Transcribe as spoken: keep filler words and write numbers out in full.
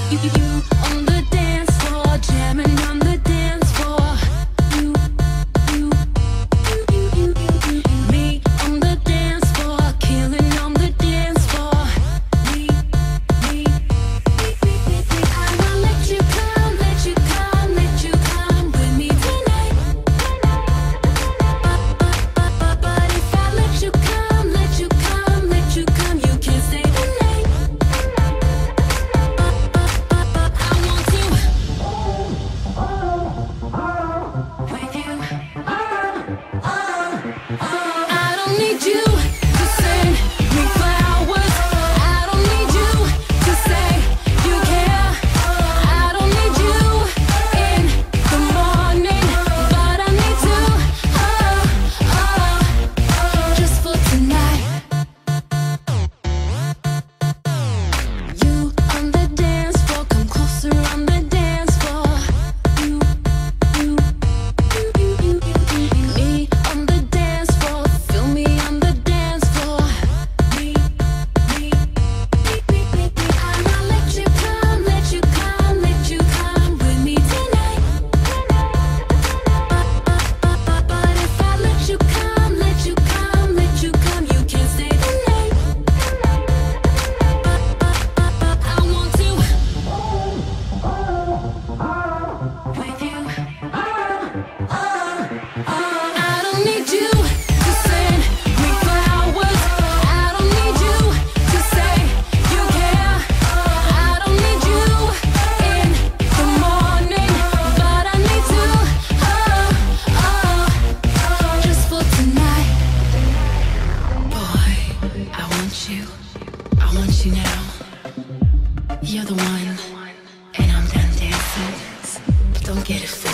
You, you on the dance floor, jamming on the dance floor. You, you, you, you, you, you, me on the dance floor, killing on the dance floor. Me, me, me, me, me, me. I will let you come, let you come, let you come with me tonight. But, but if I let you come, let you come, let you come, you can't stay the night. I don't need you to send me flowers. I don't need you to say you care. I don't need you in the morning, but I need to, oh, oh, just for tonight. You on the dance floor, come closer on the dance floor. You, you, you, you, you, you, you, me on the dance floor, feel me on the dance floor. Me, me, me, me, me, me. I will let you come, let you come, let you come with me tonight. But, but, but if I let you come, let you come, let you come, you can't stay the night. I want to with you. I don't need you to send me flowers. I don't need you to say you care. I don't need you in the morning, but I need to, oh, oh, just for tonight. Boy, I want you. I want you now. You're the one, and I'm done dancing. But don't get it